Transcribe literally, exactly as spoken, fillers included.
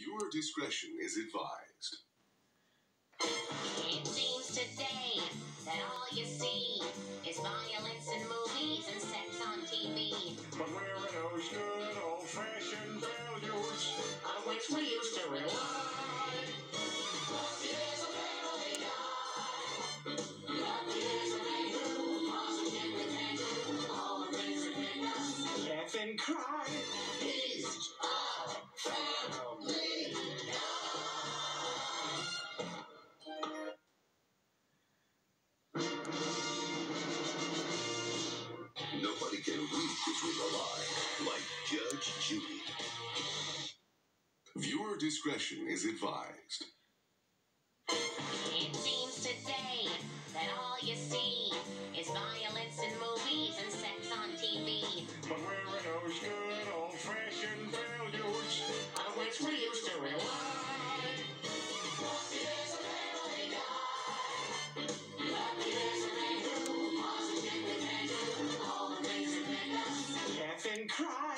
Viewer discretion is advised. It seems today that all you see is violence in movies and sex on T V. But where are those good old-fashioned values On which we used to rely. laugh and cry. Is our family. Nobody can read between the lines like Judge Judy. Viewer discretion is advised. It seems today that all you see is violence in movies and sex on T V. But where are those good old-fashioned values On which we used to rely. laugh and cry.